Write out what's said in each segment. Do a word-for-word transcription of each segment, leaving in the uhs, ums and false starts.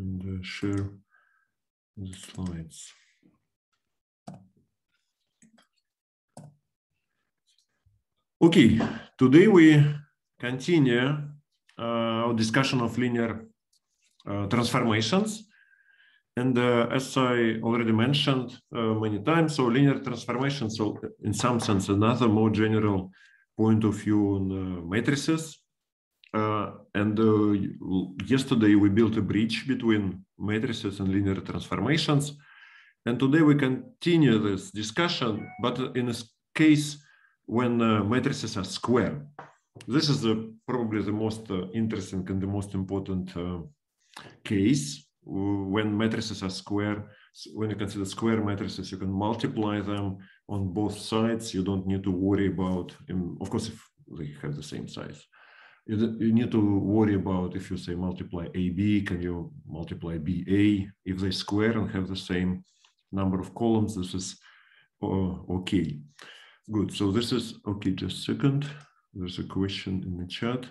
and uh, share the slides. Okay, today we continue uh, our discussion of linear uh, transformations. And uh, as I already mentioned uh, many times, so linear transformations, so in some sense, another more general point of view on uh, matrices. Uh, and uh, yesterday we built a bridge between matrices and linear transformations. And today we continue this discussion, but in a case when uh, matrices are square. This is the, probably the most uh, interesting and the most important uh, case. When matrices are square, when you consider square matrices, you can multiply them on both sides. You don't need to worry about, um, of course, if they have the same size. You, you need to worry about if you say multiply A B, can you multiply B A? If they square and have the same number of columns, this is uh, okay. Good, so this is, okay, just a second. There's a question in the chat.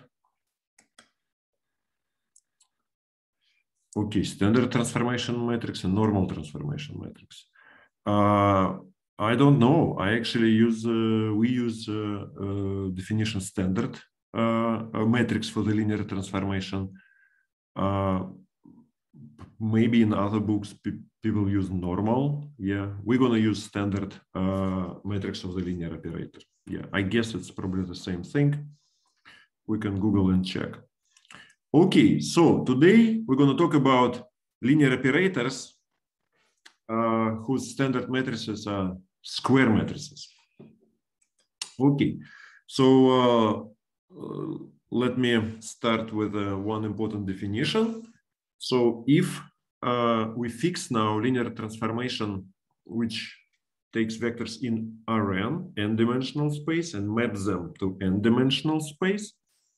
Okay, standard transformation matrix and normal transformation matrix. Uh, I don't know. I actually use, uh, we use uh, uh, definition standard uh, matrix for the linear transformation. Uh, maybe in other books, pe people use normal. Yeah, we're going to use standard uh, matrix of the linear operator. Yeah, I guess it's probably the same thing. We can Google and check. Okay, so today we're going to talk about linear operators uh, whose standard matrices are square matrices. Okay, so uh, uh, let me start with uh, one important definition. So if uh, we fix now linear transformation which takes vectors in Rn, n-dimensional space, and maps them to n-dimensional space,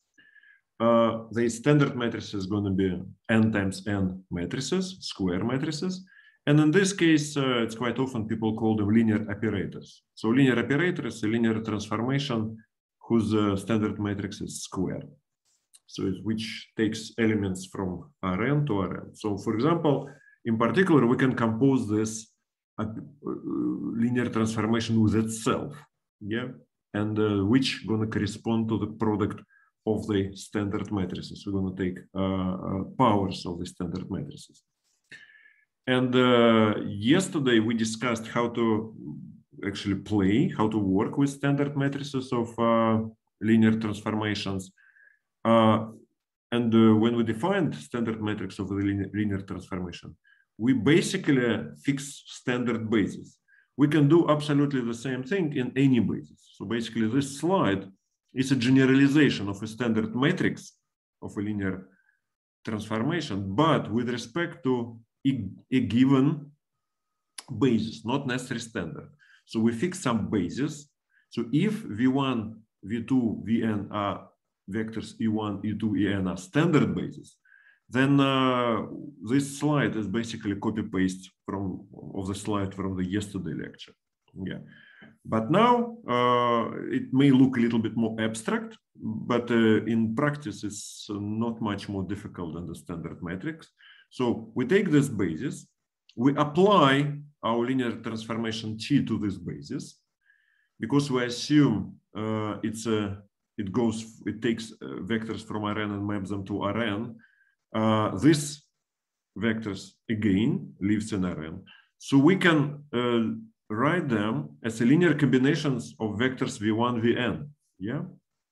Uh, the standard matrix is going to be n times n matrices, square matrices. And in this case, uh, it's quite often people call them linear operators. So linear operator is a linear transformation whose uh, standard matrix is square. So it, which takes elements from Rn to Rn. So for example, in particular, we can compose this uh, linear transformation with itself, yeah, and uh, which going to correspond to the product of the standard matrices. We're going to take uh, uh, powers of the standard matrices. And uh, yesterday we discussed how to actually play, how to work with standard matrices of uh, linear transformations. Uh, and uh, when we defined standard matrix of the linear, linear transformation, we basically fix standard basis. We can do absolutely the same thing in any basis. So basically this slide is a generalization of a standard matrix of a linear transformation, but with respect to a, a given basis, not necessarily standard. So we fix some basis. So if V one, V two, Vn are vectors E one, E two, En are standard basis, then uh, this slide is basically copy-paste from of the slide from the yesterday lecture. Yeah. But now uh, it may look a little bit more abstract, but uh, in practice it's not much more difficult than the standard matrix. So we take this basis, we apply our linear transformation T to this basis, because we assume uh, it's a it goes it takes uh, vectors from Rn and maps them to Rn. Uh, this vectors again lives in Rn, so we can uh, write them as a linear combinations of vectors V one, Vn. Yeah.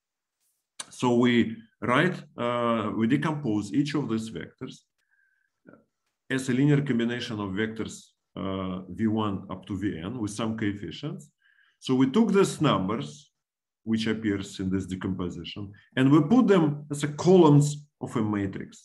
So we write, uh, we decompose each of these vectors as a linear combination of vectors uh, V one up to Vn with some coefficients. So we took these numbers, which appears in this decomposition, and we put them as a columns of a matrix.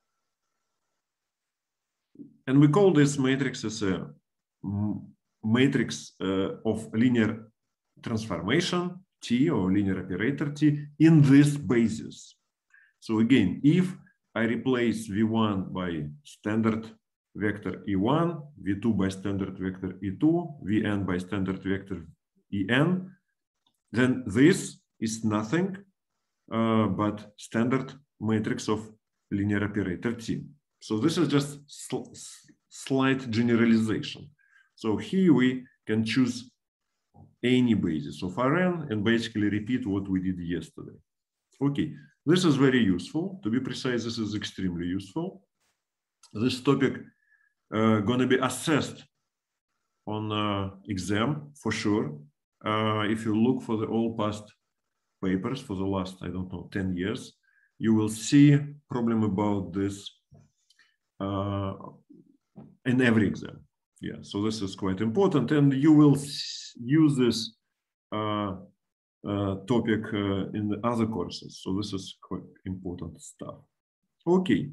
And we call this matrix as a matrix uh, of linear transformation T or linear operator T in this basis. So again, if I replace V one by standard vector E one, V two by standard vector E two, Vn by standard vector En, then this is nothing uh, but standard matrix of linear operator T. So this is just sl slight generalization. So here we can choose any basis of Rn and basically repeat what we did yesterday. Okay, this is very useful. To be precise, this is extremely useful. This topic uh, gonna be assessed on uh, exam for sure. Uh, if you look for the all past papers for the last, I don't know, ten years, you will see problem about this uh, in every exam. Yeah, so this is quite important, and you will use this uh, uh, topic uh, in the other courses. So this is quite important stuff. Okay.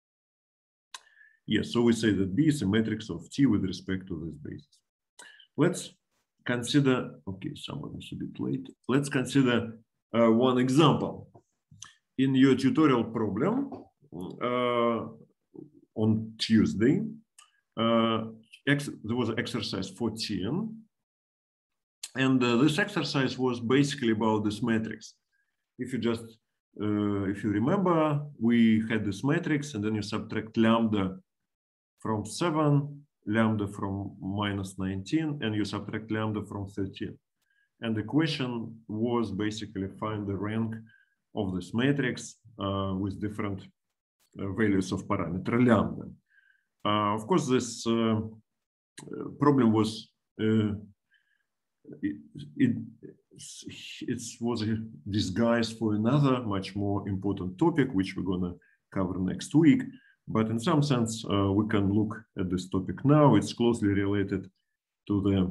Yes, so we say that B is a matrix of T with respect to this basis. Let's consider, okay, someone is a bit late. Let's consider uh, one example. In your tutorial problem uh, on Tuesday, uh, there was exercise fourteen. And uh, this exercise was basically about this matrix. If you just, uh, if you remember, we had this matrix and then you subtract lambda from seven, lambda from minus nineteen, and you subtract lambda from thirteen. And the question was basically find the rank of this matrix uh, with different uh, values of parameter lambda. Uh, of course, this uh, problem was uh, it, it, it was a disguise for another much more important topic, which we're going to cover next week. But in some sense, uh, we can look at this topic now. It's closely related to the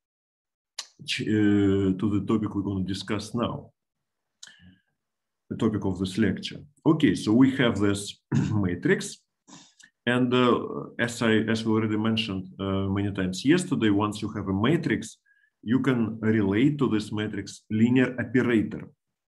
uh, to the topic we're going to discuss now, the topic of this lecture. Okay, so we have this matrix. And uh, as I as we already mentioned uh, many times yesterday, once you have a matrix, you can relate to this matrix linear operator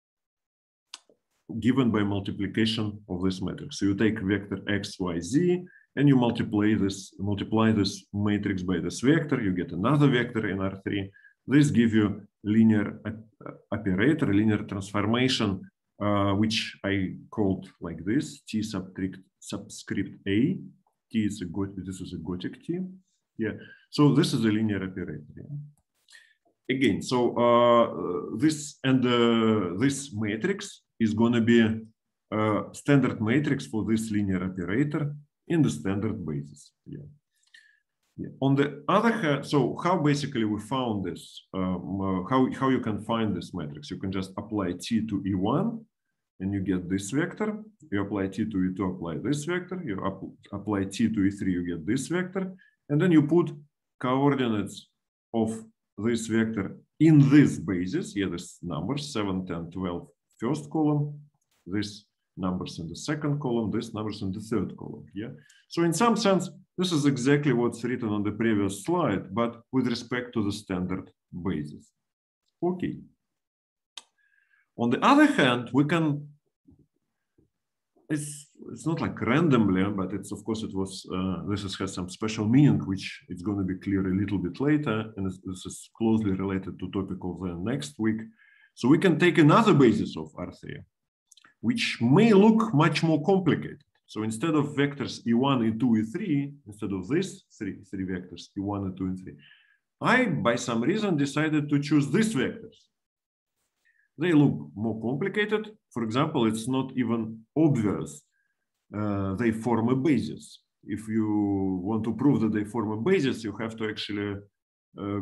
given by multiplication of this matrix. So you take vector x, y, z, and you multiply this multiply this matrix by this vector. You get another vector in R three. This gives you linear operator, linear transformation, uh, which I called like this: T subscript subscript A. T is a Gothic, this is a Gothic T. Yeah. So this is a linear operator. Yeah? Again, so uh, this and uh, this matrix is going to be a standard matrix for this linear operator in the standard basis. Yeah. Yeah. On the other hand, so how basically we found this? Um, uh, how how you can find this matrix? You can just apply T to E one. And you get this vector. You apply T to E two, apply this vector. You apply T to E three, you get this vector. And then you put coordinates of this vector in this basis. Yeah, this numbers seven, ten, twelve, first column. This numbers in the second column. This numbers in the third column. Yeah. So in some sense, this is exactly what's written on the previous slide, but with respect to the standard basis. Okay. On the other hand, we can, it's, it's not like randomly, but it's, of course, it was, uh, this is, has some special meaning, which is going to be clear a little bit later. And this is closely related to topic of the next week. So we can take another basis of R three, which may look much more complicated. So instead of vectors E one, E two, E three, instead of this three, three vectors, E one, E two, and three, I, by some reason, decided to choose these vectors. They look more complicated. For example, it's not even obvious uh, they form a basis. If you want to prove that they form a basis, you have to actually uh,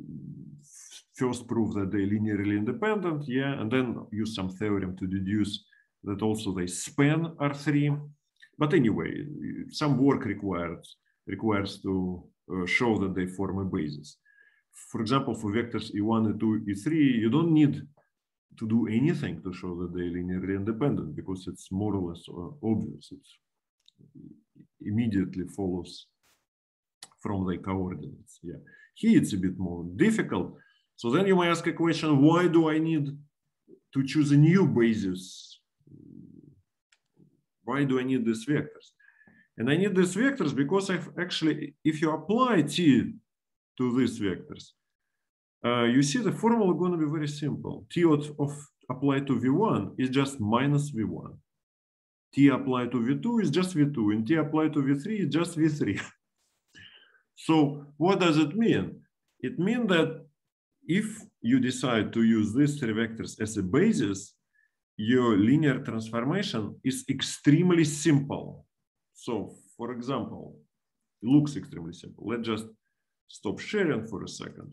first prove that they're linearly independent, yeah, and then use some theorem to deduce that also they span R three. But anyway, some work requires requires to uh, show that they form a basis. For example, for vectors E one, E two, E three, you don't need to do anything to show that they're linearly independent because it's more or less obvious. It immediately follows from the coordinates. Yeah, here it's a bit more difficult. So then you may ask a question: why do I need to choose a new basis? Why do I need these vectors? And I need these vectors because I've actually, if you apply T to these vectors, Uh, you see the formula going to be very simple. T of, of applied to V one is just minus V one. t applied to v two is just v two, and t applied to v three is just v three. So what does it mean? It means that if you decide to use these three vectors as a basis, your linear transformation is extremely simple. So, for example, it looks extremely simple. Let's just stop sharing for a second.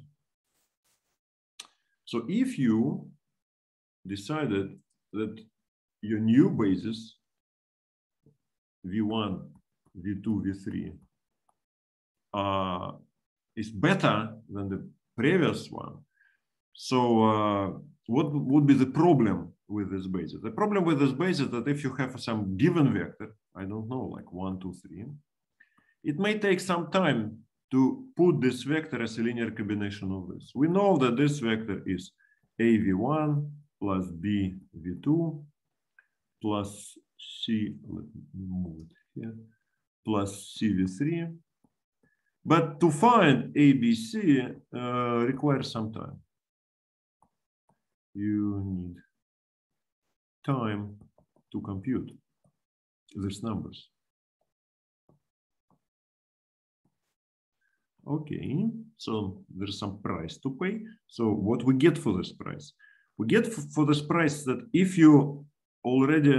So if you decided that your new basis v one, v two, v three uh, is better than the previous one, so uh, what would be the problem with this basis? The problem with this basis is that if you have some given vector, I don't know, like one, two, three, it may take some time to put this vector as a linear combination of this. We know that this vector is a v one plus b v two plus c, let me move it here, plus c v three. But to find A B C uh, requires some time. You need time to compute these numbers. Okay, so there's some price to pay. So what we get for this price? We get for this price that if you already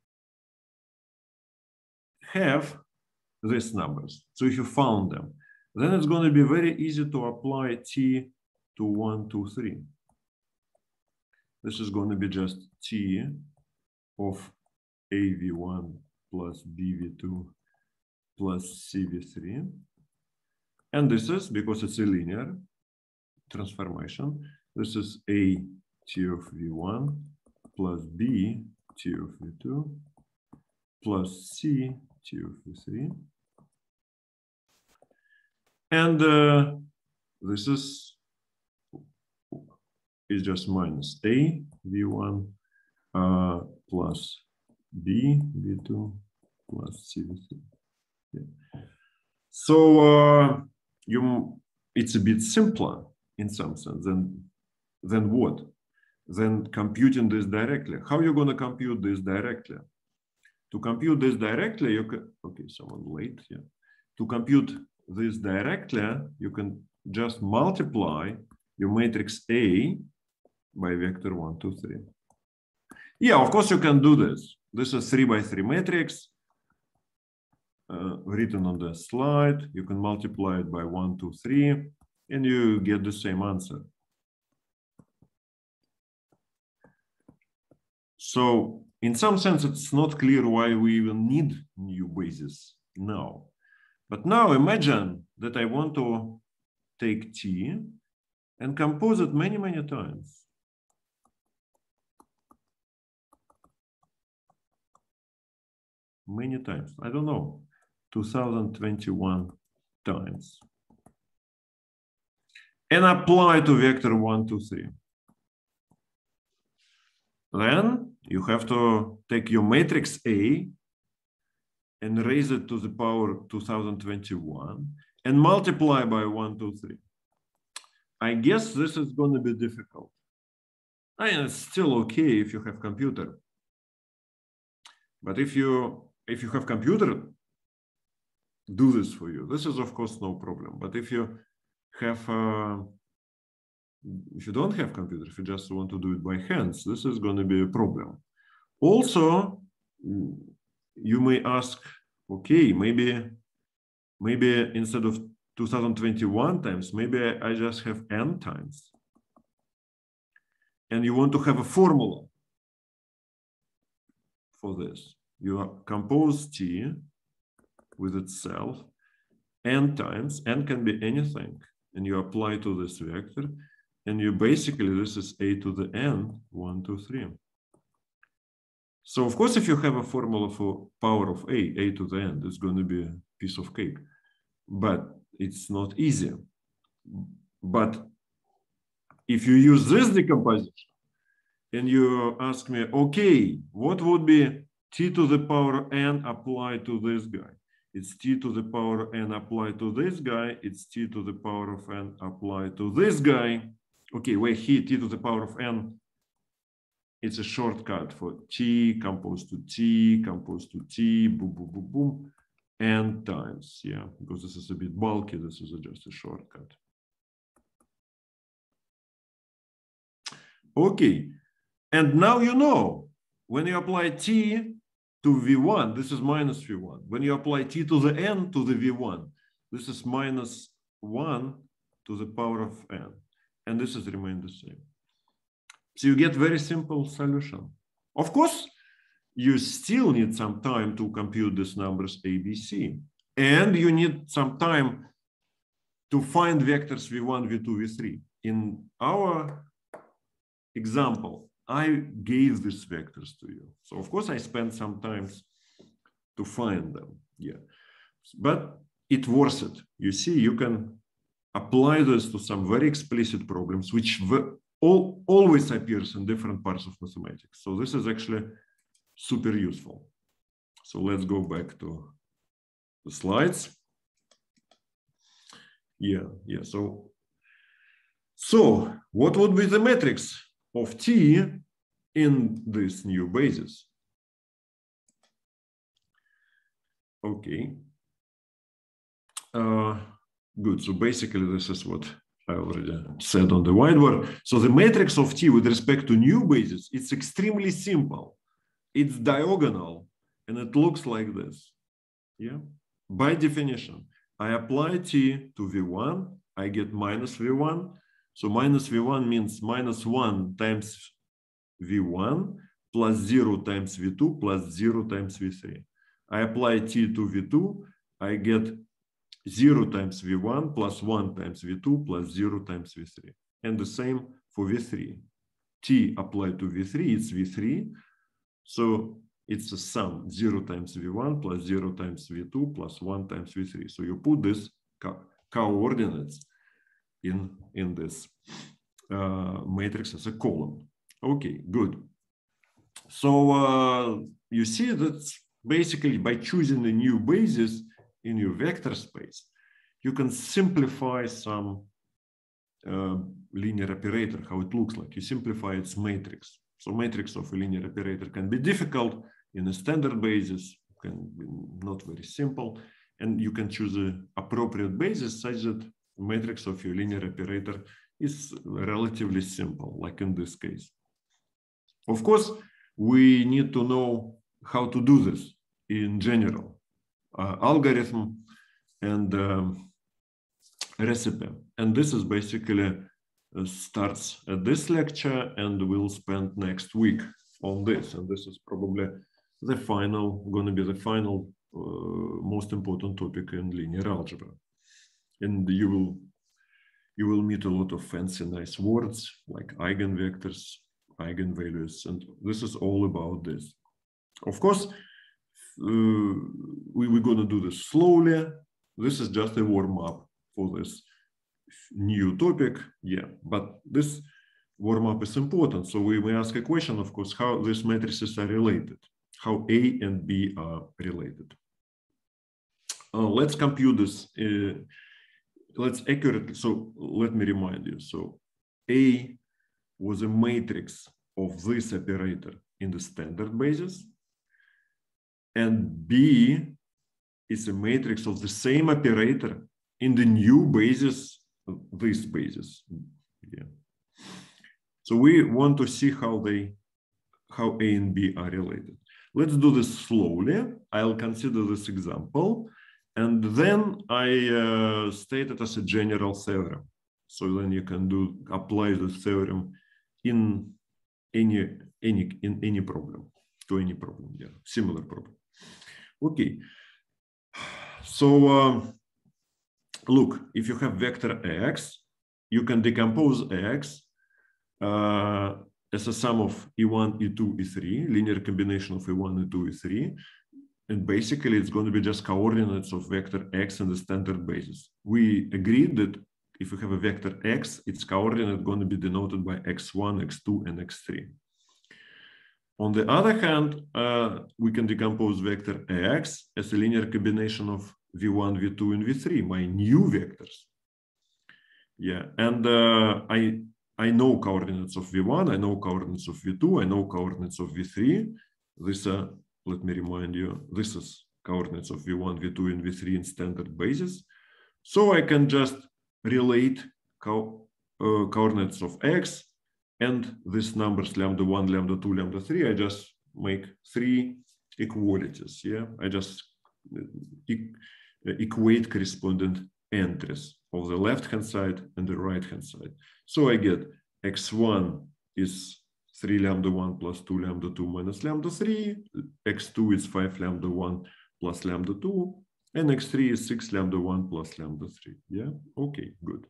have these numbers, so if you found them, then it's going to be very easy to apply t to one, two, three. This is going to be just t of a v one plus b v two plus c v three. And this is, because it's a linear transformation, this is a t of v one plus b t of v two plus c t of v three. And uh, this is, is just minus a v one uh, plus b v two plus c v three. Yeah. So uh, you, it's a bit simpler in some sense than, than what? Than computing this directly. How are you going to compute this directly? To compute this directly, you can, okay, someone late here. Yeah. To compute this directly, you can just multiply your matrix A by vector one, two, three. Yeah, of course you can do this. This is three by three matrix uh, written on the slide. You can multiply it by one, two, three, and you get the same answer. So in some sense, it's not clear why we even need new bases now. But now imagine that I want to take t and compose it many, many times. Many times, I don't know, two thousand twenty-one times. And apply to vector one, two, three. Then you have to take your matrix A and raise it to the power two thousand twenty-one and multiply by one, two, three. I guess this is going to be difficult. I mean, it's still okay if you have computer. But if you if you have computer, do this for you. This is of course no problem. But if you have uh, if you don't have computer, if you just want to do it by hands, this is going to be a problem. Also, you may ask, okay, maybe, maybe instead of two thousand twenty-one times, maybe I, I just have n times. And you want to have a formula for this. You compose t with itself n times, n can be anything, and you apply to this vector, and you basically, this is a to the n, one, two, three. So of course, if you have a formula for power of a, a to the n, it's going to be a piece of cake, but it's not easy. But if you use this decomposition and you ask me, okay, what would be t to the power n applied to this guy? It's t to the power n applied to this guy. It's t to the power of n applied to this guy. Okay, wait here, t to the power of n it's a shortcut for T, composed to T, composed to T, boom, boom, boom, boom, n times. Yeah, because this is a bit bulky, this is just a shortcut. Okay, and now you know, when you apply T to V one, this is minus V one. When you apply T to the N to the V one, this is minus one to the power of N. And this is remain the same. So you get very simple solution. Of course, you still need some time to compute these numbers A, B, C. And you need some time to find vectors V one, V two, V three. In our example, I gave these vectors to you. So of course I spent some time to find them. Yeah, but it worth it. You see, you can apply this to some very explicit problems, which all, always appears in different parts of mathematics. So this is actually super useful. So let's go back to the slides. Yeah, yeah. So, so what would be the matrix of T in this new basis? Okay. Uh, good. So basically, this is what I already said on the whiteboard. So the matrix of T with respect to new basis, it's extremely simple. It's diagonal, and it looks like this. Yeah. By definition, I apply T to V one, I get minus V one. So minus V one means minus one times V one plus zero times V two plus zero times V three. I apply T to V two, I get zero times V one plus one times V two plus zero times V three. And the same for V three. T applied to V three, it's V three. So it's a sum, zero times V one plus zero times V two plus one times V three. So you put this co coordinates in, in this uh, matrix as a column. Okay, good. So uh, you see that basically by choosing a new basis in your vector space, you can simplify some uh, linear operator, how it looks like. You simplify its matrix. So matrix of a linear operator can be difficult in a standard basis, can be not very simple, and you can choose an appropriate basis such that matrix of your linear operator is relatively simple, like in this case. Of course, we need to know how to do this in general, uh, algorithm and um, recipe. And this is basically uh, starts at this lecture, and we'll spend next week on this. And this is probably the final, going to be the final uh, most important topic in linear algebra. And you will you will meet a lot of fancy, nice words like eigenvectors, eigenvalues, and this is all about this. Of course, uh, we, we're going to do this slowly. This is just a warm-up for this new topic. Yeah, but this warm-up is important. So we may ask a question, of course, how these matrices are related, how A and B are related. Uh, let's compute this. Uh, let's accurately, so let me remind you. So A was a matrix of this operator in the standard basis, and B is a matrix of the same operator in the new basis, this basis. Yeah. So we want to see how they, how A and B are related. Let's do this slowly. I'll consider this example, and then I uh, state it as a general theorem. So then you can do apply the theorem in any any in any problem, to any problem, yeah, similar problem. Okay. So um, look, if you have vector x, you can decompose x uh, as a sum of e one, e two, e three, linear combination of e one, e two, e three. And basically, it's going to be just coordinates of vector x in the standard basis. We agreed that if you have a vector x, its coordinate going to be denoted by x one, x two, and x three. On the other hand, uh, we can decompose vector x as a linear combination of v one, v two, and v three, my new vectors. Yeah, and uh, I I know coordinates of v one, I know coordinates of v two, I know coordinates of v three. These are, let me remind you, this is coordinates of v one, v two, and v three in standard basis. So I can just relate co uh, coordinates of x and these numbers lambda one, lambda two, lambda three. I just make three equalities. Yeah, I just e equate corresponding entries of the left hand side and the right hand side. So I get x one is three lambda one plus two lambda two minus lambda three, x two is five lambda one plus lambda two, and x three is six lambda one plus lambda three. Yeah, okay, good.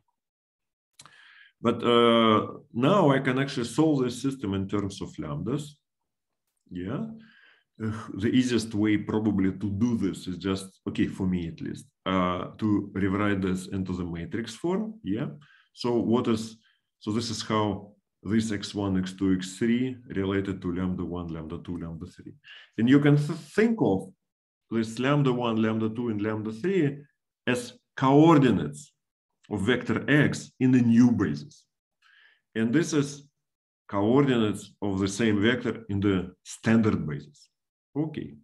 But uh, now I can actually solve this system in terms of lambdas. Yeah, uh, the easiest way probably to do this is just, okay, for me at least, uh, to rewrite this into the matrix form. Yeah, so what is, so this is how this x one, x two, x three related to lambda one, lambda two, lambda three. And you can th think of this lambda one, lambda two, and lambda three as coordinates of vector x in the new basis. And this is coordinates of the same vector in the standard basis. Okay.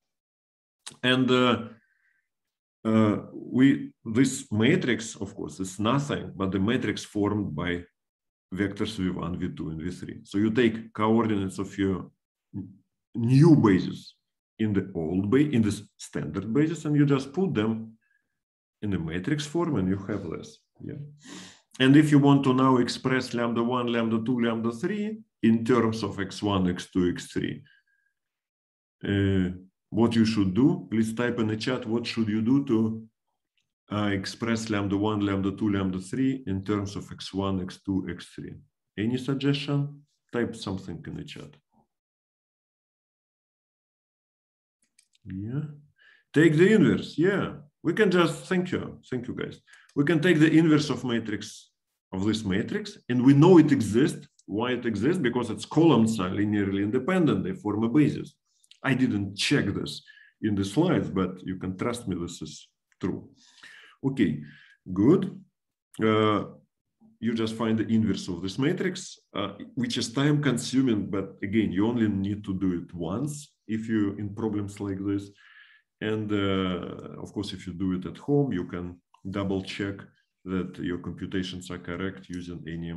And uh, uh, we this matrix, of course, is nothing but the matrix formed by vectors v one, v two, and v three. So you take coordinates of your new basis in the old base, in the standard basis, and you just put them in the matrix form, and you have this. Yeah. And if you want to now express lambda one, lambda two, lambda three in terms of x one, x two, x three, uh, what you should do, please type in the chat, what should you do to uh, express lambda one, lambda two, lambda three in terms of x one, x two, x three? Any suggestion? Type something in the chat. Yeah. Take the inverse. Yeah. We can just, thank you. Thank you, guys. We can take the inverse of matrix, of this matrix, and we know it exists. Why it exists? Because its columns are linearly independent. They form a basis. I didn't check this in the slides, but you can trust me, this is true. Okay, good. Uh, you just find the inverse of this matrix, uh, which is time consuming, but again, you only need to do it once if you're in problems like this. And uh, of course, if you do it at home, you can double check that your computations are correct using any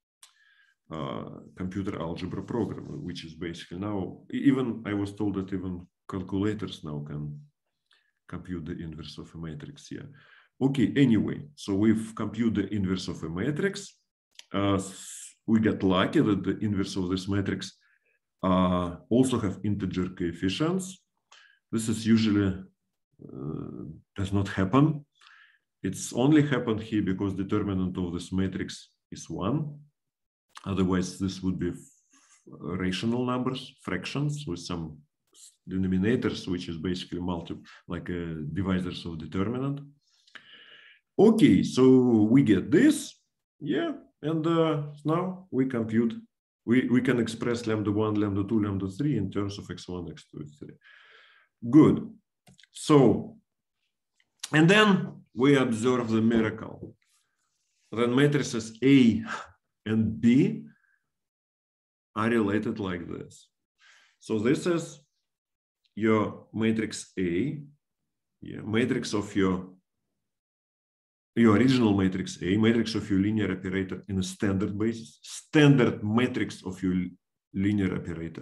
uh, computer algebra program, which is basically now, even I was told that even calculators now can compute the inverse of a matrix here. Okay, anyway, so we've computed the inverse of a matrix. Uh, we get lucky that the inverse of this matrix uh, also have integer coefficients. This is usually uh, does not happen. It's only happened here because determinant of this matrix is one. Otherwise, this would be rational numbers, fractions with some denominators, which is basically multi, like uh, divisors of determinant. Okay, so we get this, yeah, and uh, now we compute. We we can express lambda one, lambda two, lambda three in terms of x one, x two, x three. Good. So, and then we observe the miracle. Then matrices A and B are related like this. So this is your matrix A, yeah, matrix of your, your original matrix A, matrix of your linear operator in a standard basis, standard matrix of your linear operator.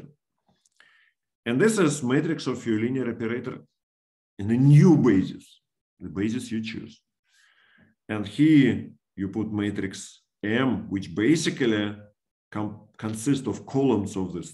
And this is matrix of your linear operator in a new basis, the basis you choose. And here you put matrix M, which basically consists of columns of this,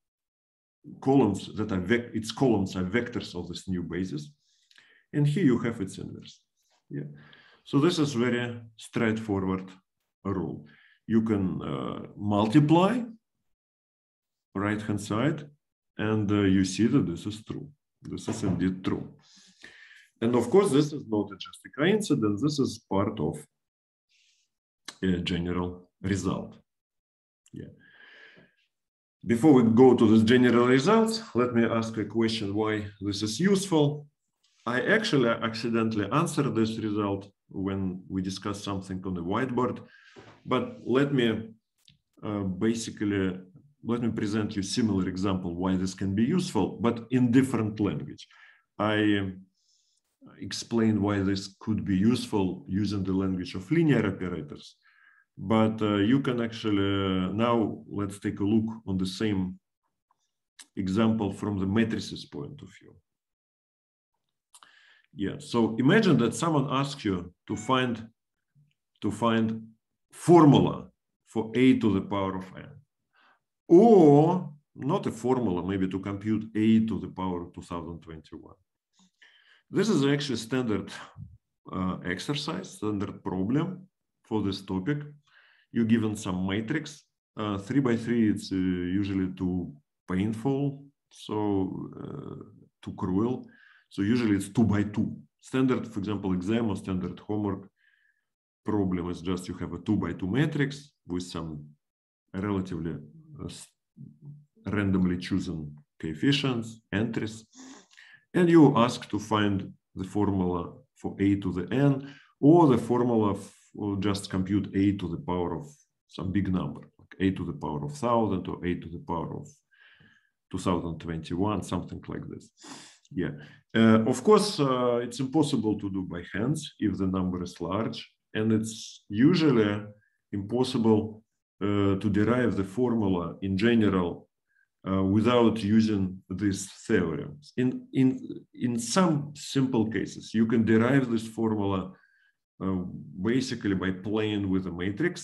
columns that are, its columns are vectors of this new basis. And here you have its inverse. Yeah. So this is very straightforward rule. You can uh, multiply right-hand side, and uh, you see that this is true. This is indeed true. And of course, this is not just a coincidence. This is part of a general result. Yeah. Before we go to this general results, let me ask a question why this is useful. I actually accidentally answered this result when we discussed something on the whiteboard, but let me uh, basically, let me present you a similar example why this can be useful, but in different language. I explained why this could be useful using the language of linear operators. But uh, you can actually, uh, now let's take a look on the same example from the matrices point of view. Yeah, so imagine that someone asks you to find, to find formula for a to the power of n. Or not a formula, maybe to compute a to the power of two thousand twenty-one. This is actually standard uh, exercise, standard problem for this topic. You're given some matrix. Uh, three by three, it's uh, usually too painful, so uh, too cruel. So usually it's two by two. Standard, for example, exam or standard homework problem is just you have a two by two matrix with some relatively uh, randomly chosen coefficients, entries. And you ask to find the formula for a to the n, or the formula for just compute a to the power of some big number, like a to the power of one thousand or a to the power of two thousand twenty-one, something like this. Yeah, uh, of course, uh, it's impossible to do by hands if the number is large, and it's usually impossible uh, to derive the formula in general Uh, without using these theorems. In, in, in some simple cases, you can derive this formula uh, basically by playing with a matrix,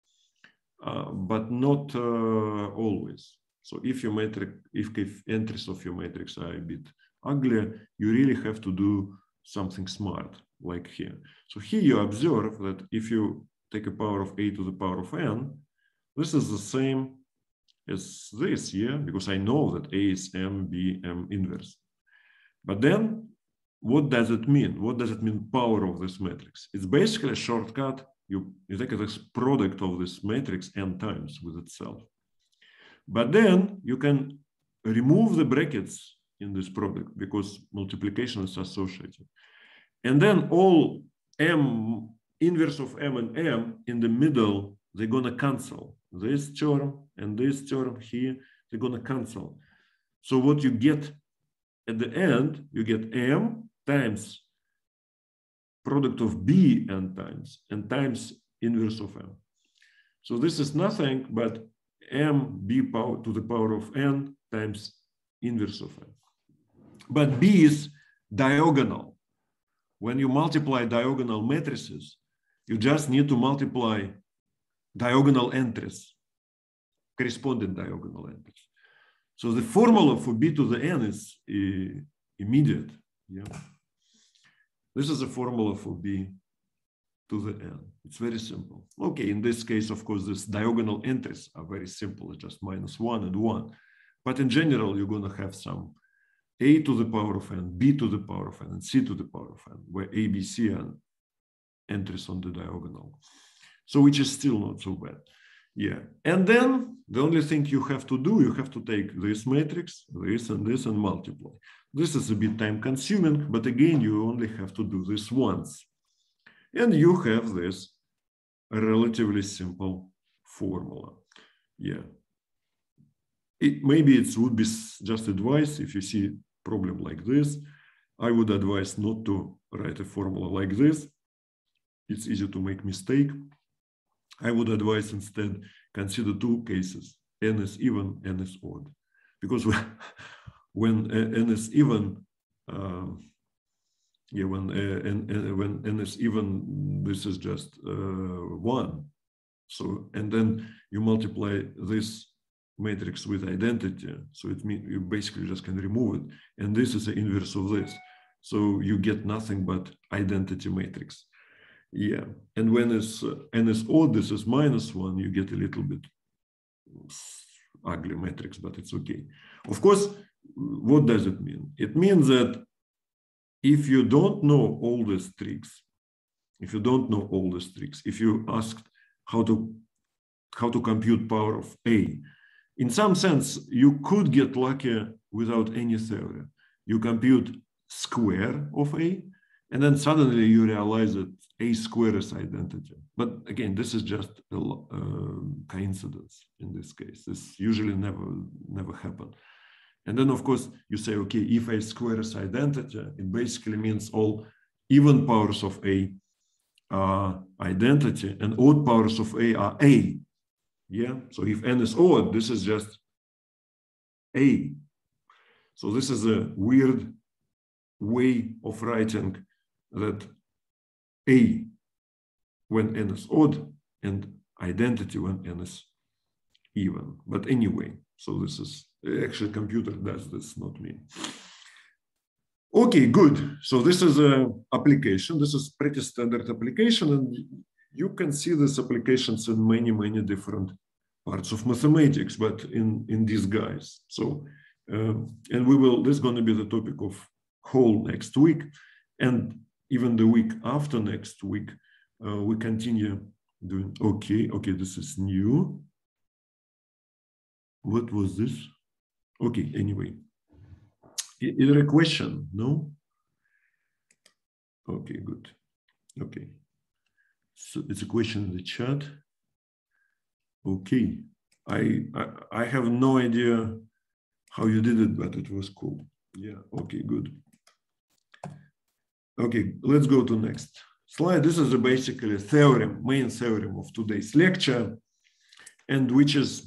uh, but not uh, always. So if your matrix, if, if entries of your matrix are a bit ugly, you really have to do something smart, like here. So here you observe that if you take a power of a to the power of n, this is the same as this, yeah, because I know that A is M, B, M inverse. But then, what does it mean? What does it mean, power of this matrix? It's basically a shortcut. You, you take this product of this matrix n times with itself. But then you can remove the brackets in this product because multiplication is associated. And then all M, inverse of M and M in the middle, they're gonna cancel. This term and this term here, they're gonna cancel. So what you get at the end, you get M times product of B n times and times inverse of M. So this is nothing but M B power to the power of n times inverse of n. But B is diagonal. When you multiply diagonal matrices, you just need to multiply diagonal entries, corresponding diagonal entries. So the formula for b to the n is uh, immediate. Yeah, this is a formula for b to the n. It's very simple. Okay, in this case, of course, this diagonal entries are very simple. It's just minus one and one. But in general, you're going to have some a to the power of n, b to the power of n, and c to the power of n, where a, b, c are entries on the diagonal. So which is still not so bad. Yeah. And then the only thing you have to do, you have to take this matrix, this and this, and multiply. This is a bit time consuming, but again, you only have to do this once. And you have this relatively simple formula. Yeah. It, maybe it would be just advice if you see a problem like this, I would advise not to write a formula like this. It's easy to make mistake. I would advise instead consider two cases, n is even, n is odd. Because when n is even, uh, yeah, when, uh, n, when n is even, this is just uh, one. So, and then you multiply this matrix with identity. So it means you basically just can remove it. And this is the inverse of this. So you get nothing but identity matrix. Yeah, and when it's uh, n is odd, this is minus one, you get a little bit ugly matrix, but it's okay. Of course, what does it mean? It means that if you don't know all these tricks, if you don't know all these tricks, if you asked how to how to compute power of A, in some sense, you could get lucky without any theory. You compute square of A, And then suddenly you realize that A square is identity. But again, this is just a uh, coincidence in this case. This usually never, never happens. And then, of course, you say, okay, if A square is identity, it basically means all even powers of A are identity and odd powers of A are A. Yeah. So if N is odd, this is just A. So this is a weird way of writing that A when N is odd and identity when N is even. But anyway, so this is actually computer does this, not me. Okay, good. So this is an application. This is pretty standard application, and you can see these applications in many, many different parts of mathematics, but in, in disguise. So, um, and we will, this is going to be the topic of whole next week. And even the week after next week, uh, we continue doing, okay, okay, this is new. What was this? Okay, anyway. Is there a question? No? Okay, good. Okay. So it's a question in the chat. Okay. I, I, I have no idea how you did it, but it was cool. Yeah, okay, good. Okay, let's go to next slide. This is a basically a theorem, main theorem of today's lecture, and which is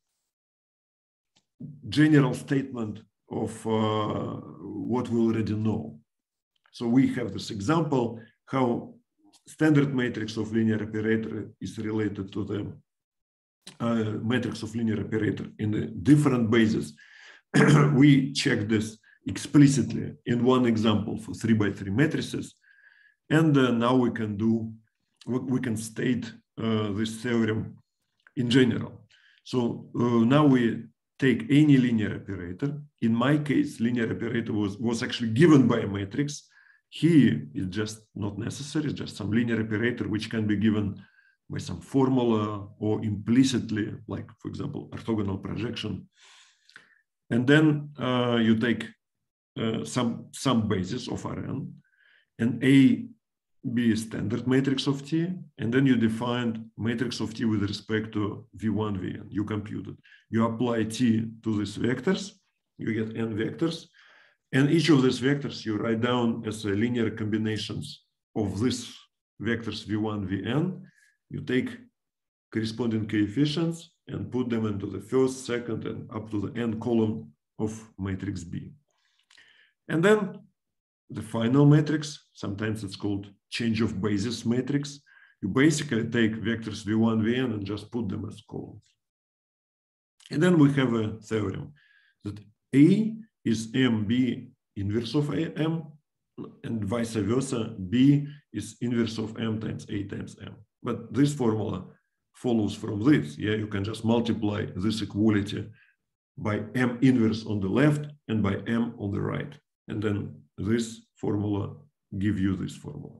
general statement of uh, what we already know. So we have this example, how standard matrix of linear operator is related to the uh, matrix of linear operator in a different basis. We check this explicitly in one example for three by three matrices. And uh, now we can do, we can state uh, this theorem in general. So uh, now we take any linear operator. In my case, linear operator was, was actually given by a matrix. Here is just not necessary, it's just some linear operator which can be given by some formula or implicitly, like, for example, orthogonal projection. And then uh, you take uh, some, some basis of Rn, and A be a standard matrix of T, and then you define matrix of T with respect to V one, Vn. You compute it. You apply T to these vectors, you get n vectors, and each of these vectors you write down as a linear combinations of these vectors V one, Vn. You take corresponding coefficients and put them into the first, second, and up to the n column of matrix B. And then the final matrix, sometimes it's called change of basis matrix. You basically take vectors V one, Vn and just put them as columns. And then we have a theorem that A is M B inverse of A M, and vice versa, B is inverse of M times A times M. But this formula follows from this. Yeah, you can just multiply this equality by M inverse on the left and by M on the right. And then this formula give you this formula.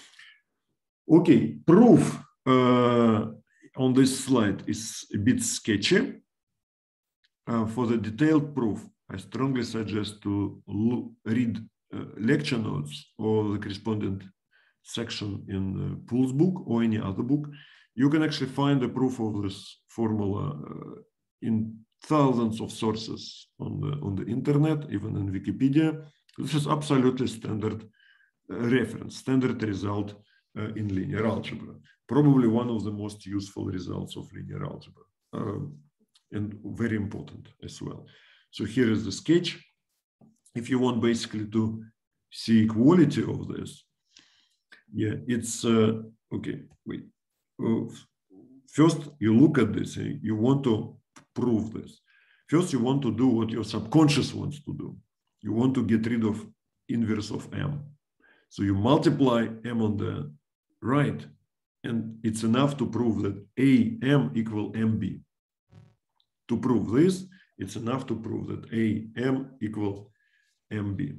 Okay, proof uh, on this slide is a bit sketchy. Uh, for the detailed proof, I strongly suggest to look, read uh, lecture notes or the corresponding section in uh, Pool's book or any other book. You can actually find the proof of this formula uh, in thousands of sources on the, on the internet, even in Wikipedia. This is absolutely standard uh, reference, standard result uh, in linear algebra. Probably one of the most useful results of linear algebra, um, and very important as well. So here is the sketch. If you want basically to see equality of this, yeah, it's, uh, okay, wait. Uh, first, you look at this, and you want to prove this. First, you want to do what your subconscious wants to do. You want to get rid of inverse of M. So you multiply M on the right, and it's enough to prove that A M equal M B. To prove this, it's enough to prove that A M equal M B.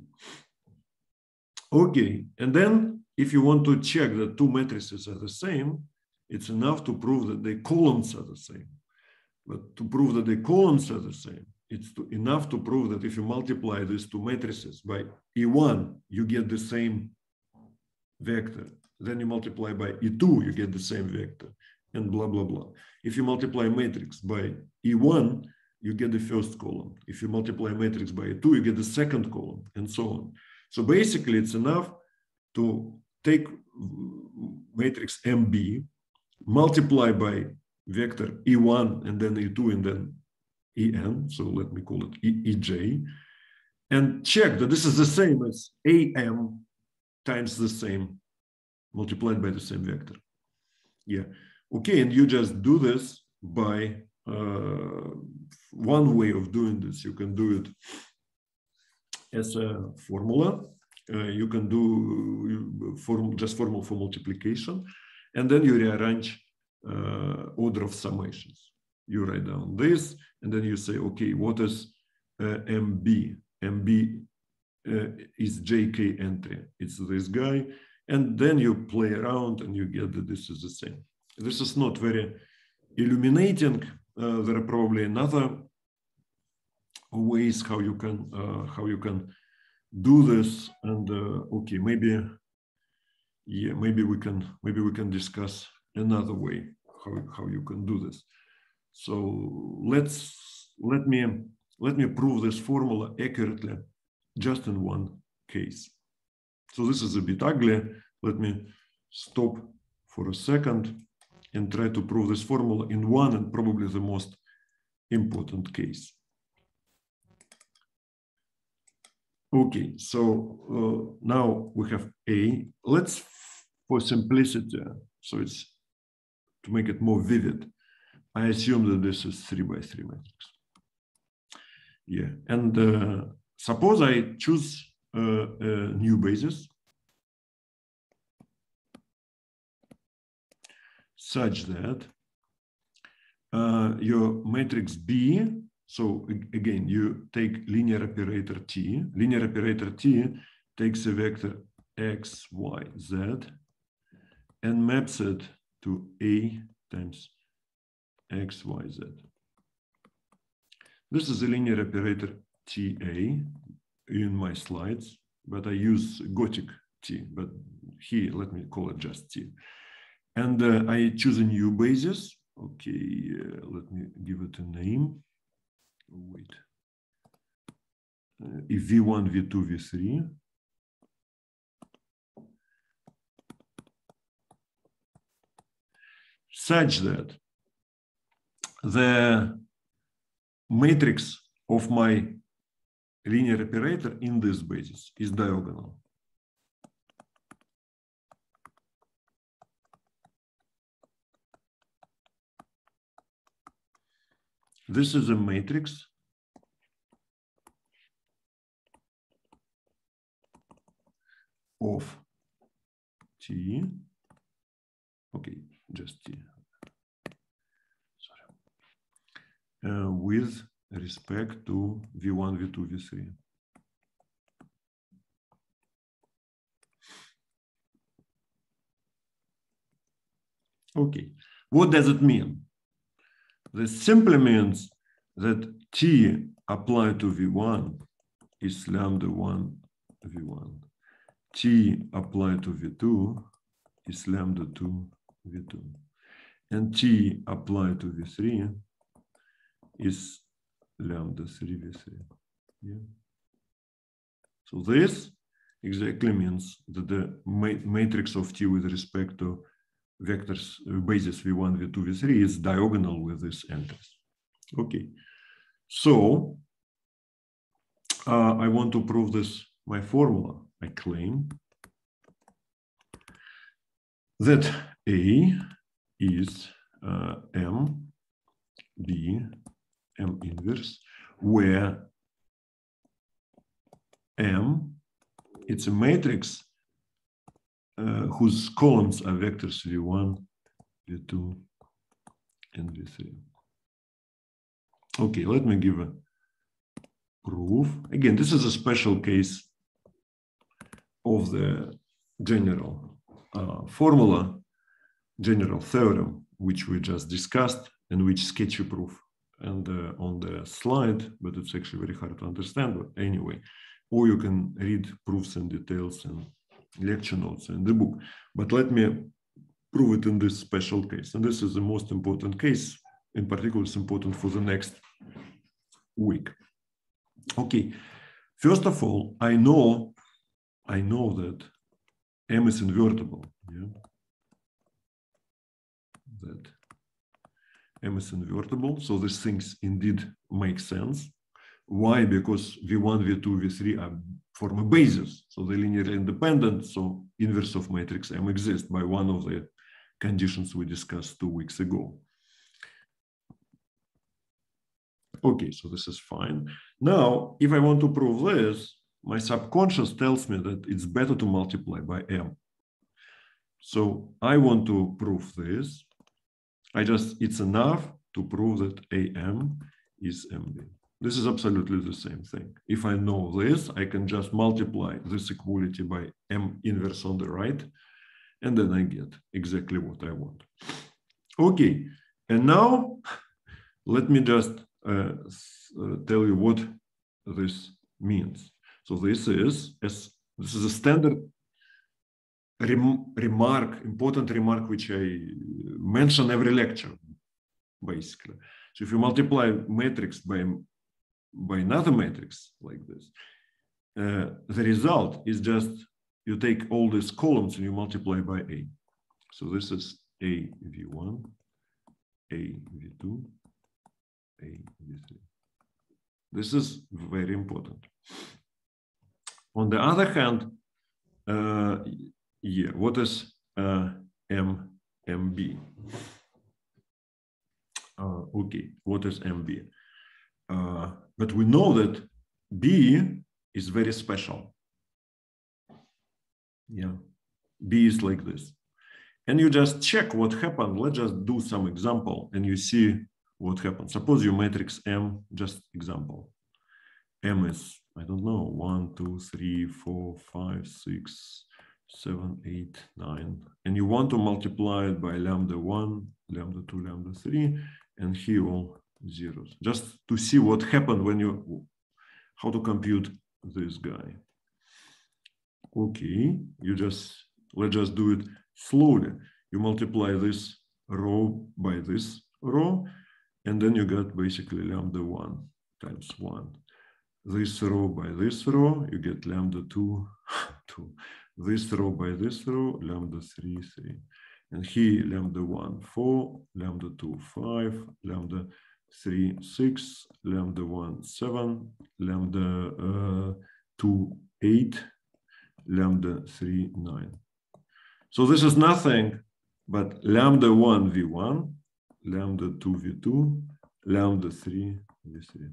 Okay, and then if you want to check that two matrices are the same, it's enough to prove that the columns are the same. But to prove that the columns are the same, it's to, enough to prove that if you multiply these two matrices by E one, you get the same vector, then you multiply by E two, you get the same vector, and blah, blah, blah. If you multiply matrix by E one, you get the first column. If you multiply matrix by E two, you get the second column, and so on. So basically, it's enough to take matrix M B, multiply by vector E one, and then E two, and then E N, so let me call it E J, and check that this is the same as A M times the same, multiplied by the same vector. Yeah, okay, and you just do this by uh, one way of doing this. You can do it as a formula. Uh, you can do form, just formula for multiplication, and then you rearrange uh, order of summations. You write down this, and then you say, okay, what is uh, M B? M B uh, is J K entry. It's this guy. And then you play around and you get that this is the same. This is not very illuminating. Uh, there are probably another ways how you can uh, how you can do this. And uh, okay, maybe yeah, maybe we can maybe we can discuss another way how how you can do this. So let's let me let me prove this formula accurately just in one case. So this is a bit ugly. Let me stop for a second and try to prove this formula in one and probably the most important case. Okay, so uh, now we have A. Let's, for simplicity, so it's to make it more vivid, I assume that this is three by three matrix. Yeah, and uh, suppose I choose uh, a new basis such that uh, your matrix B, so again, you take linear operator T. Linear operator T takes a vector X, Y, Z and maps it to A times X, Y, Z. This is a linear operator T A in my slides, but I use Gothic T, but here, let me call it just T. And uh, I choose a new basis. Okay, uh, let me give it a name. Wait. Uh, V one, V two, V three. Such that the matrix of my linear operator in this basis is diagonal. This is a matrix of T. Okay, just T. Sorry. Uh, with respect to V one, V two, V three. Okay, what does it mean? This simply means that T applied to V one is lambda one V one. T applied to V two is lambda two V two. And T applied to V three is lambda three V three. Yeah. So this exactly means that the ma matrix of T with respect to vectors uh, basis V one, V two, V three is diagonal with these entries. Okay, so uh, I want to prove this my formula. I claim that A is uh, M, B, M inverse, where M, it's a matrix Uh, whose columns are vectors V one, V two, and V three. Okay, let me give a proof. Again, this is a special case of the general uh, formula, general theorem, which we just discussed, and which sketchy proof and uh, on the slide, but it's actually very hard to understand. But anyway, or you can read proofs and details in lecture notes in the book. But let me prove it in this special case. And this is the most important case. In particular, it's important for the next week. Okay. First of all, I know, I know that M is invertible. Yeah? That M is invertible. So these things indeed make sense. Why? Because V one, V two, V three are form a basis. So they're linearly independent. So inverse of matrix M exists by one of the conditions we discussed two weeks ago. Okay, so this is fine. Now, if I want to prove this, my subconscious tells me that it's better to multiply by M. So I want to prove this. I just, it's enough to prove that A M is M B. This is absolutely the same thing. If I know this, I can just multiply this equality by M inverse on the right, and then I get exactly what I want. Okay, and now let me just uh, uh, tell you what this means. So this is, as, this is a standard rem remark, important remark, which I mention every lecture, basically. So if you multiply matrix by, by another matrix like this, uh, the result is just, you take all these columns and you multiply by A. So this is A V one, A V two, A V three. This is very important. On the other hand, uh, yeah, what is uh, M, MB? Uh, okay, what is M B? Uh, but we know that B is very special. Yeah, B is like this. And you just check what happened. Let's just do some example and you see what happens. Suppose your matrix M, just example. M is, I don't know, one, two, three, four, five, six, seven, eight, nine. And you want to multiply it by lambda one, lambda two, lambda three, and here all zeros. Just to see what happened when you, how to compute this guy. Okay, you just, let's just do it slowly. You multiply this row by this row, and then you get basically lambda one times one. This row by this row, you get lambda two, two. This row by this row, lambda three, three. And here, lambda one, four, lambda two, five, lambda three, six, lambda one, seven, lambda uh, two, eight, lambda three, nine. So this is nothing but lambda one, V one, lambda two, V two, lambda three, V three.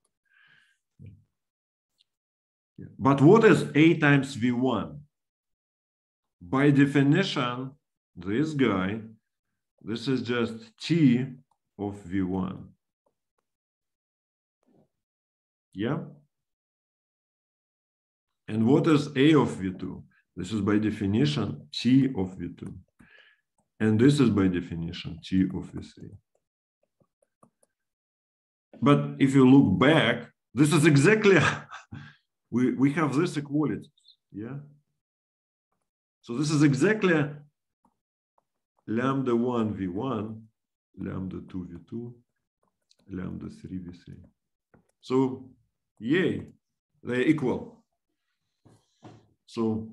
Yeah. But what is A times V one? By definition, this guy, this is just T of V one. Yeah? And what is A of V two? This is by definition T of V two. And this is by definition T of V three. But if you look back, this is exactly, we, we have this equality. Yeah? So this is exactly lambda one V one, lambda two V two, lambda three V three. So, yay, they're equal. So,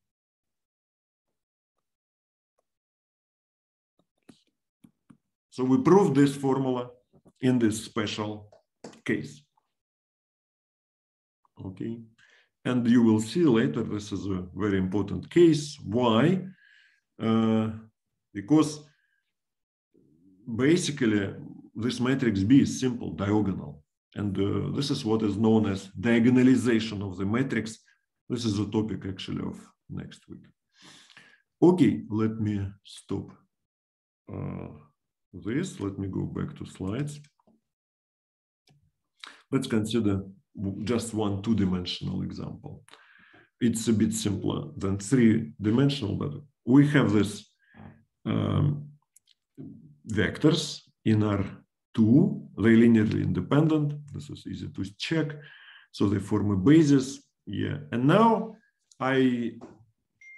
so we proved this formula in this special case. Okay. And you will see later, this is a very important case. Why? Uh, because basically this matrix B is simple, diagonal. And uh, this is what is known as diagonalization of the matrix. This is the topic actually of next week. Okay, let me stop uh, this. Let me go back to slides. Let's consider just one two-dimensional example. It's a bit simpler than three-dimensional, but we have this um, vectors in R two, they're linearly independent. This is easy to check. So they form a basis. Yeah. And now I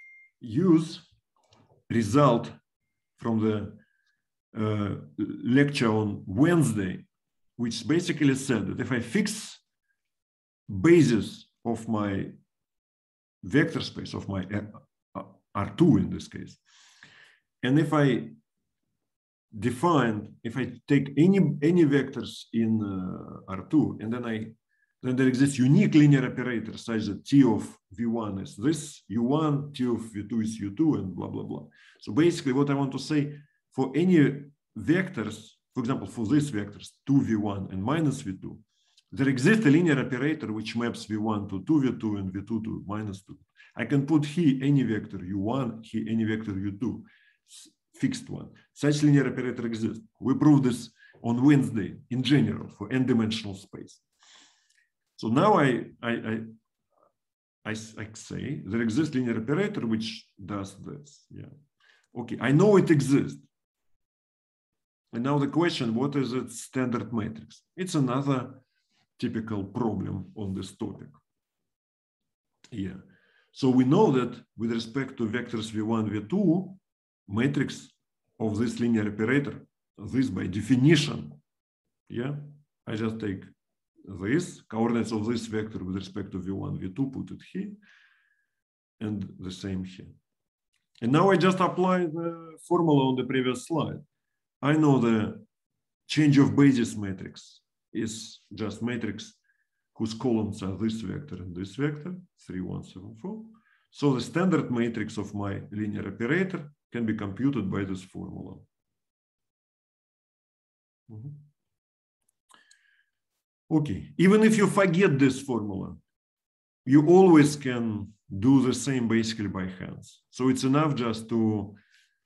use result from the uh, lecture on Wednesday, which basically said that if I fix basis of my vector space, of my R two in this case, and if I define, if I take any any vectors in uh, R two, and then I then there exists unique linear operator such that T of V one is this U one, T of V two is U two, and blah blah blah. So basically, what I want to say, for any vectors, for example, for these vectors two V one and minus V two, there exists a linear operator which maps V one to two V two and V two to minus two. I can put here any vector U one, here any vector U two, fixed one. Such linear operator exists. We proved this on Wednesday in general for n-dimensional space. So now I, I, I, I, I say there exists linear operator which does this. Yeah. Okay, I know it exists. And now the question, what is its standard matrix? It's another typical problem on this topic. Yeah. So we know that with respect to vectors V one, V two, matrix of this linear operator, this by definition, yeah, I just take this, coordinates of this vector with respect to V one, V two, put it here, and the same here. And now I just apply the formula on the previous slide. I know the change of basis matrix is just matrix whose columns are this vector and this vector, three, one, seven, four. So the standard matrix of my linear operator can be computed by this formula. Mm-hmm. Okay, even if you forget this formula, you always can do the same basically by hands. So it's enough just to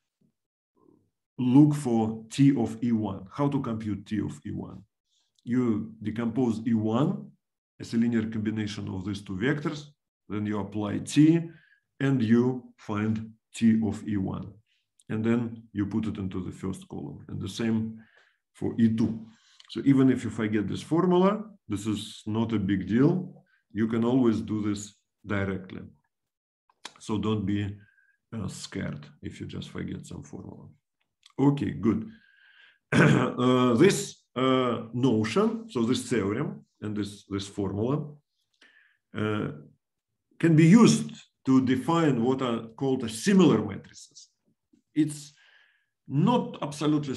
look for T of E one. How to compute T of E one? You decompose E one as a linear combination of these two vectors, then you apply T and you find T of E one. And then you put it into the first column, and the same for E two. So even if you forget this formula, this is not a big deal. You can always do this directly. So don't be uh, scared if you just forget some formula. Okay, good. uh, this uh, notion, so this theorem and this, this formula uh, can be used to define what are called a similar matrices. It's not absolutely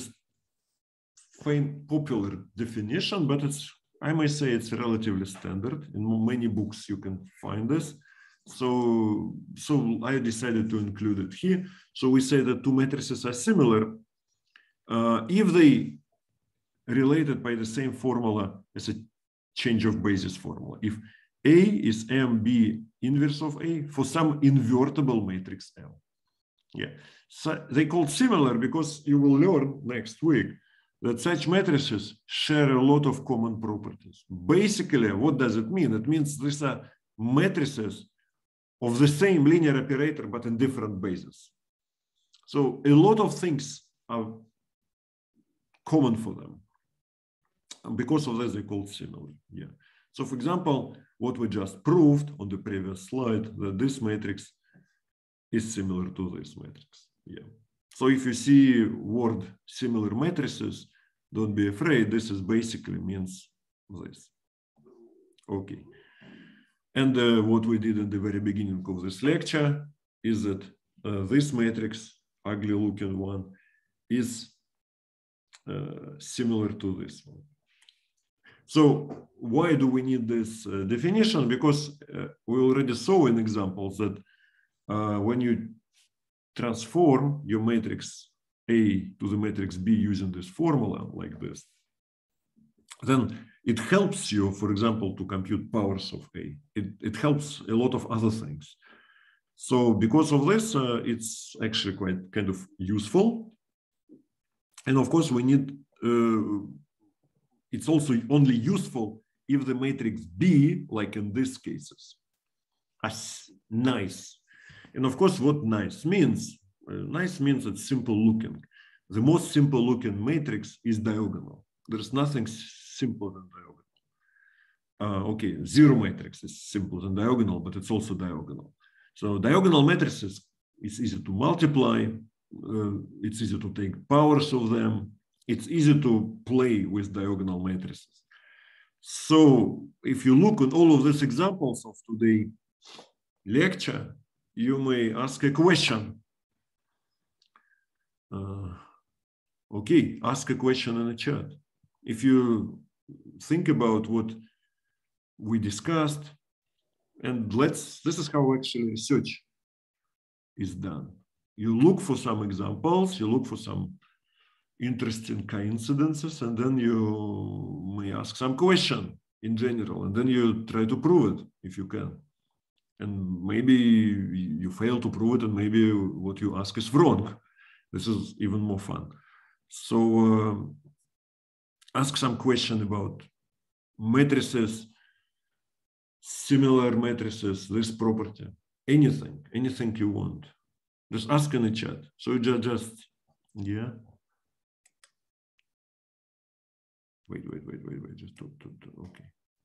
popular definition, but it's, I might say it's relatively standard. In many books you can find this. So, so I decided to include it here. So we say that two matrices are similar uh, if they related by the same formula as a change of basis formula. If A is M B inverse of A for some invertible matrix L. Yeah, so they called similar because you will learn next week that such matrices share a lot of common properties. Basically, what does it mean? It means these are matrices of the same linear operator, but in different bases. So a lot of things are common for them. And because of this, they called similar. Yeah. So for example, what we just proved on the previous slide, that this matrix is similar to this matrix. Yeah. So if you see word similar matrices, don't be afraid. This is basically means this. Okay. And uh, what we did in the very beginning of this lecture is that uh, this matrix, ugly looking one, is uh, similar to this one. So why do we need this uh, definition? Because uh, we already saw in examples that uh, when you transform your matrix A to the matrix B using this formula like this, then it helps you, for example, to compute powers of A. It, it helps a lot of other things. So because of this, uh, it's actually quite kind of useful. And of course, we need, uh, it's also only useful if the matrix B, like in these cases, is nice. And of course, what nice means, uh, nice means it's simple looking. The most simple looking matrix is diagonal. There's nothing simpler than diagonal. Uh, okay, zero matrix is simpler than diagonal, but it's also diagonal. So diagonal matrices it's easy to multiply, uh, it's easy to take powers of them, it's easy to play with diagonal matrices. So if you look at all of these examples of today's lecture, you may ask a question. Uh, okay, ask a question in the chat. If you think about what we discussed, and let's, this is how actually research is done. You look for some examples, you look for some interesting coincidences, and then you may ask some question in general, and then you try to prove it if you can. And maybe you fail to prove it, and maybe what you ask is wrong. This is even more fun. So uh, ask some question about matrices, similar matrices, this property, anything, anything you want. Just ask in the chat. So just, just yeah. Wait, wait, wait, wait, wait. Just to, to, to, okay.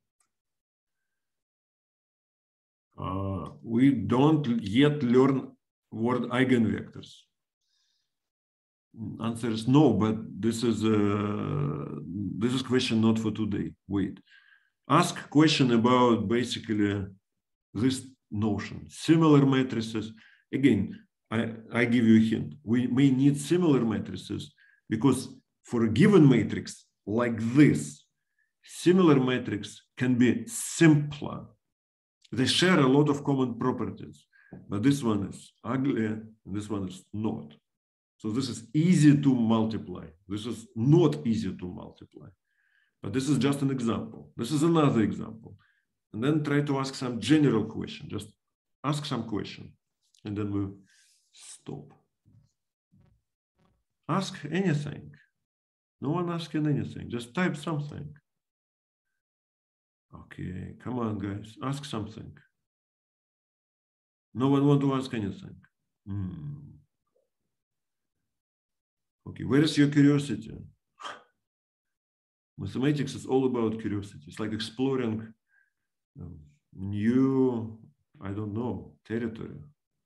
Uh, we don't yet learn word eigenvectors. Answer is no, but this is a this is question not for today. Wait, ask question about basically this notion, similar matrices. Again, I, I give you a hint. We may need similar matrices because for a given matrix like this, similar matrix can be simpler. They share a lot of common properties, but this one is ugly and this one is not. So this is easy to multiply. This is not easy to multiply. But this is just an example. This is another example. And then try to ask some general question. Just ask some question. And then we stop. Ask anything. No one asking anything. Just type something. Okay, come on, guys. Ask something. No one want to ask anything. Hmm. Okay, where is your curiosity? Mathematics is all about curiosity. It's like exploring um, new, I don't know, territory.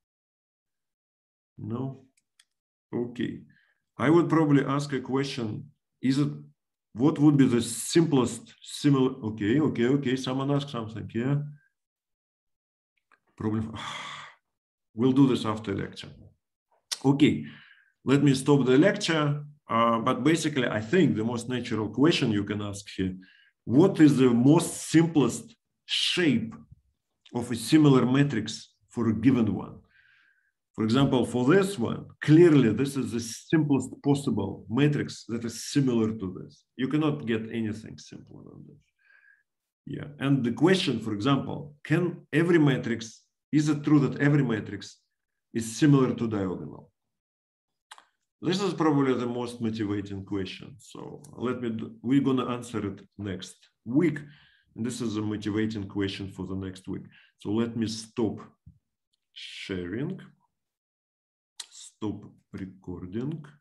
No? Okay. I would probably ask a question. Is it, what would be the simplest similar, okay, okay, okay. Someone ask something, yeah? Probably, we'll do this after lecture. Okay. Let me stop the lecture, uh, but basically, I think the most natural question you can ask here, what is the most simplest shape of a similar matrix for a given one? For example, for this one, clearly, this is the simplest possible matrix that is similar to this. You cannot get anything simpler than this. Yeah, and the question, for example, can every matrix, is it true that every matrix is similar to diagonal? This is probably the most motivating question. So let me, do, we're gonna answer it next week. And this is a motivating question for the next week. So let me stop sharing, stop recording.